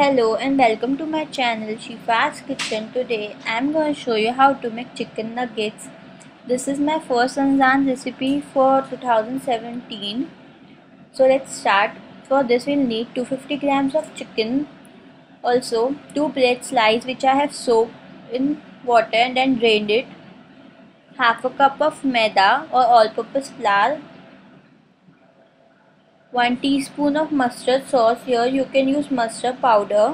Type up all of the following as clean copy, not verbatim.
Hello and welcome to my channel Shifa's Kitchen. Today I am going to show you how to make chicken nuggets. This is my first Ramzan recipe for 2017. So let's start. For this we'll need 250 grams of chicken. Also 2 bread slices which I have soaked in water and then drained it. Half a cup of maida or all-purpose flour. 1 teaspoon of mustard sauce. Here you can use mustard powder.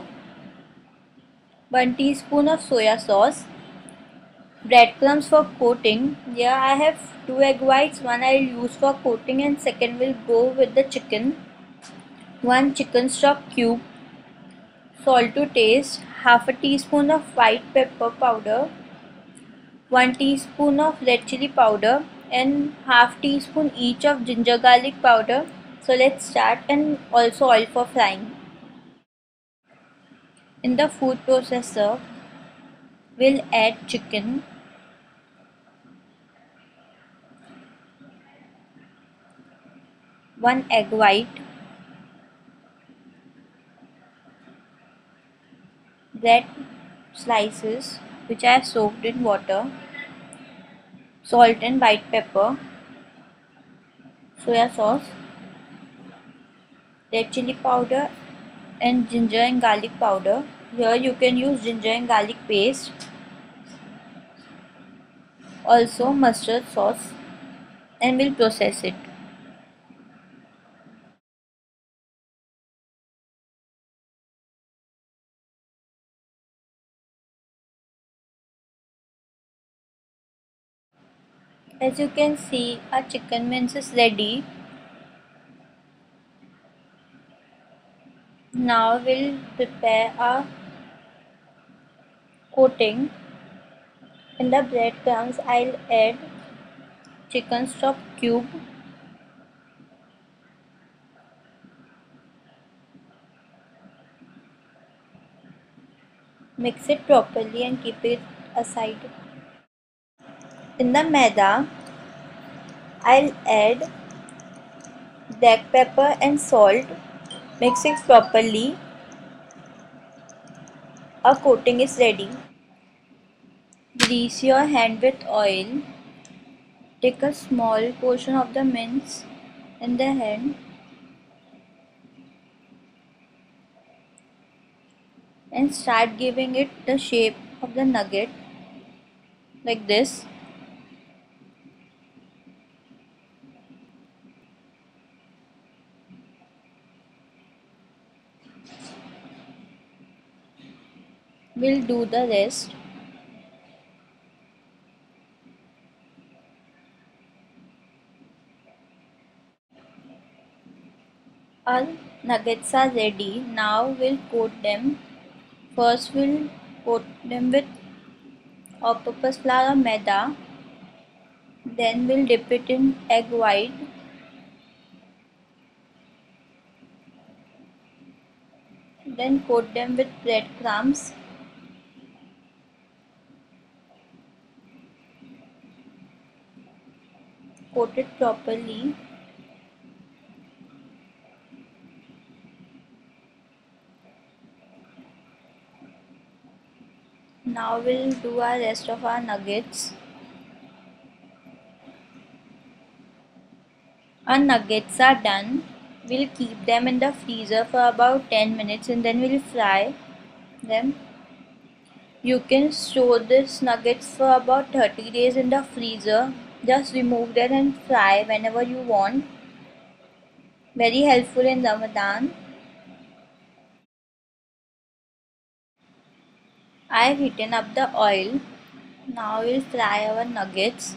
1 teaspoon of soya sauce. Breadcrumbs for coating. Here I have 2 egg whites, one I will use for coating and second will go with the chicken. 1 chicken stock cube. Salt to taste. Half a teaspoon of white pepper powder. 1 teaspoon of red chili powder and half teaspoon each of ginger garlic powder. So let's start, and also oil for frying. In the food processor, we'll add chicken. 1 egg white. Bread slices which I have soaked in water, salt and white pepper, soya sauce, red chili powder and ginger and garlic powder. Here you can use ginger and garlic paste, also mustard sauce, and we'll process it. As you can see, our chicken mince is ready. Now we'll prepare our coating. In the breadcrumbs, I'll add chicken stock cube, mix it properly and keep it aside. In the maida, I'll add black pepper and salt. Mix it properly. Our coating is ready. Grease your hand with oil. Take a small portion of the mince in the hand and start giving it the shape of the nugget like this. We'll do the rest. Our nuggets are ready. Now we'll coat them. First we'll coat them with all-purpose flour or maida. Then we'll dip it in egg white. Then coat them with breadcrumbs. Coat it properly. Now we'll do our rest of our nuggets. Our nuggets are done. We'll keep them in the freezer for about 10 minutes and then we'll fry them. You can store this nuggets for about 30 days in the freezer. Just remove them and fry whenever you want. Very helpful in Ramadan. I've heated up the oil. Now we'll fry our nuggets.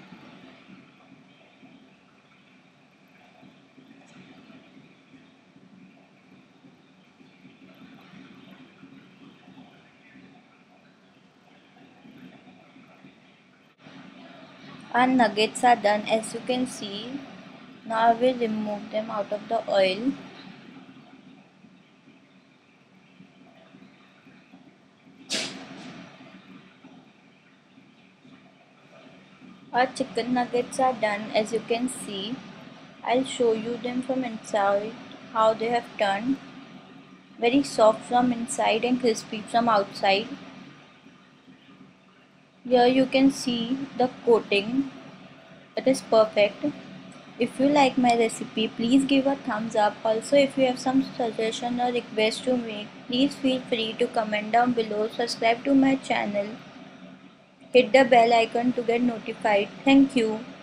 Our nuggets are done, as you can see. Now we'll remove them out of the oil. Our chicken nuggets are done, as you can see. I'll show you them from inside how they have turned. very soft from inside and crispy from outside. Here you can see the coating. It is perfect. If you like my recipe, please give a thumbs up. Also, if you have some suggestion or request to make, please feel free to comment down below. Subscribe to my channel. Hit the bell icon to get notified. Thank you.